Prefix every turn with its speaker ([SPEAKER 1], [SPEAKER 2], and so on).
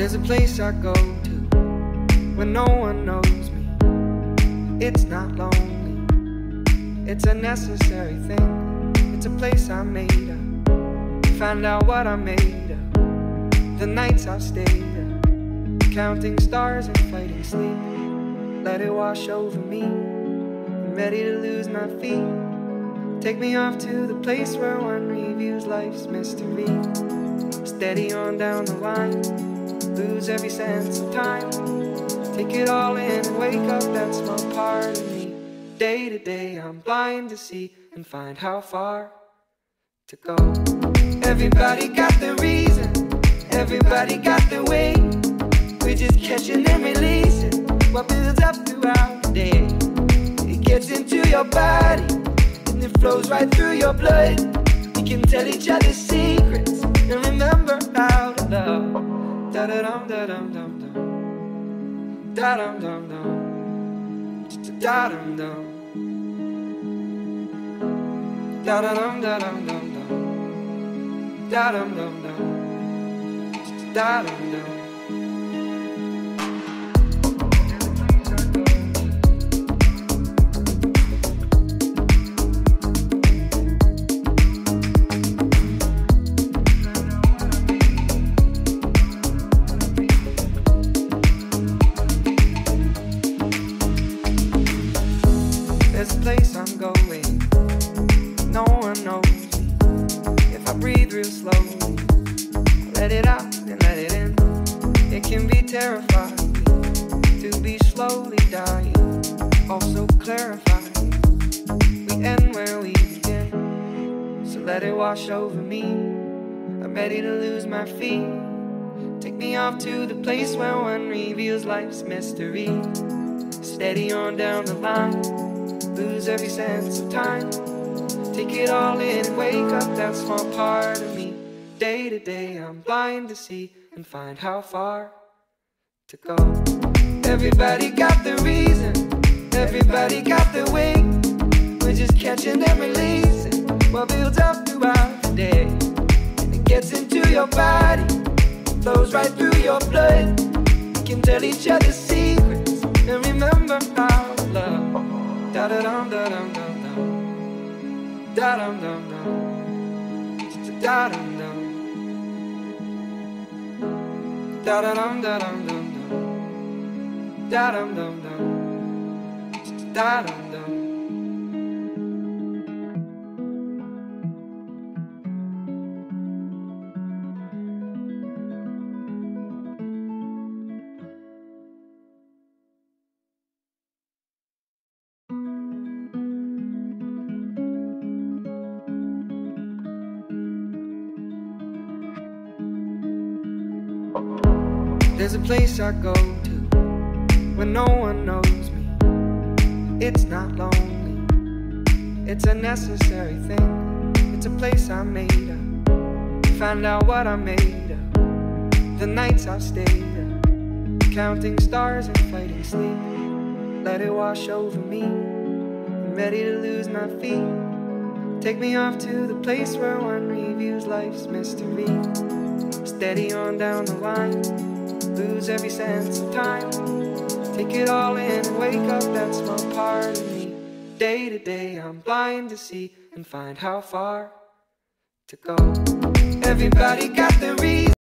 [SPEAKER 1] There's a place I go to when no one knows me. It's not lonely, it's a necessary thing. It's a place I made up, find out what I made of. The nights I've stayed up, counting stars and fighting sleep. Let it wash over me, I'm ready to lose my feet. Take me off to the place where one reviews life's mystery. Steady on down the line, lose every sense of time. Take it all in and wake up that small part of me. Day to day I'm blind to see and find how far to go. Everybody got their reason, everybody got their way. We're just catching and releasing what builds up throughout the day. It gets into your body and it flows right through your blood. We can tell each other secrets and remember how to love. Da-da-dum, da-dum, dum, dum. Da-dum, dum, dum. Da-dum, dum. Da-da-dum, da-dum, dum, dum. Da-dum, dum, dum. Da-dum, dum. There's a place I'm going, no one knows me. If I breathe real slowly, let it out and let it in. It can be terrifying to be slowly dying, also clarifying. We end where we begin, so let it wash over me. I'm ready to lose my feet. Take me off to the place where one reveals life's mystery. Steady on down the line, lose every sense of time. Take it all in and wake up that small part of me. Day to day I'm blind to see and find how far to go. Everybody got their reason, everybody got their way. We're just catching and releasing what builds up throughout the day. And it gets into your body, flows right through your blood. We can tell each other secrets and remember how to love. Da-da-dum, da-dum, dum, dum. Da-dum, dum, dum. Da-dum, dum. Da-da-dum, da-dum, dum, dum. Da-dum, dum, dum. Da-dum, dum. There's a place I go to when no one knows me. It's not lonely, it's a necessary thing. It's a place I made up, find out what I made of. The nights I've stayed up, counting stars and fighting sleep. Let it wash over me, I'm ready to lose my feet. Take me off to the place where one reviews life's mystery. Steady on down the line, lose every sense of time. Take it all in and wake up that small part of me. Day to day I'm blind to see and find how far to go. Everybody got their reason.